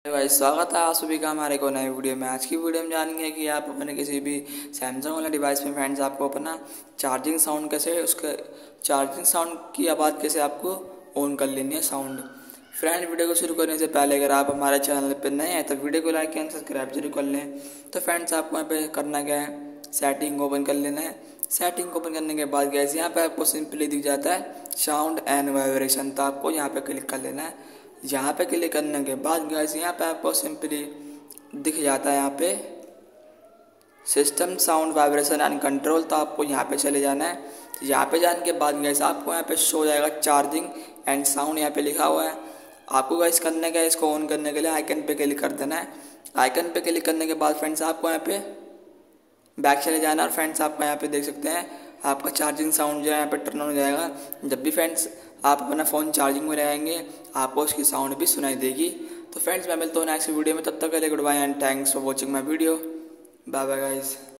भाई स्वागत है आप सभी का हमारे को नए वीडियो में। आज की वीडियो में जानेंगे कि आप अपने किसी भी सैमसंग वाले डिवाइस में फ्रेंड्स आपको अपना चार्जिंग साउंड कैसे उसका चार्जिंग साउंड की आवाज़ कैसे आपको ऑन कर लेनी है साउंड। फ्रेंड वीडियो को शुरू करने से पहले अगर आप हमारे चैनल पर नए हैं तो वीडियो को लाइक एंड सब्सक्राइब जरूर कर लें। तो फ्रेंड्स आपको यहाँ पे करना क्या है, सेटिंग ओपन कर लेना है। सेटिंग ओपन करने के बाद गैस यहाँ पे आपको सिंपली दिख जाता है साउंड एंड वाइब्रेशन, तो आपको यहाँ पे क्लिक कर लेना है। यहाँ पे क्लिक करने के बाद गैस यहाँ पे आपको सिंपली दिख जाता है यहाँ पे system sound vibration and control, तो आपको यहाँ पे चले जाना है। यहाँ पे जाने के बाद गैस आपको यहाँ पे शो हो जाएगा चार्जिंग एंड साउंड, यहाँ पे लिखा हुआ है। आपको गैस करने का इसको ऑन करने के लिए आइकन पे क्लिक कर देना है। आइकन पे क्लिक करने के बाद फ्रेंड्स आपको यहाँ पे बैक चले जाना और फ्रेंड्स आपको यहाँ पे देख सकते हैं आपका चार्जिंग साउंड जो है यहाँ पे टर्न ऑन हो जाएगा। जब भी फ्रेंड्स आप अपना फ़ोन चार्जिंग में लगाएंगे आपको उसकी साउंड भी सुनाई देगी। तो फ्रेंड्स मैं मिलता हूँ नेक्स्ट वीडियो में, तब तक के लिए goodbye and thanks for watching my video. Bye bye guys.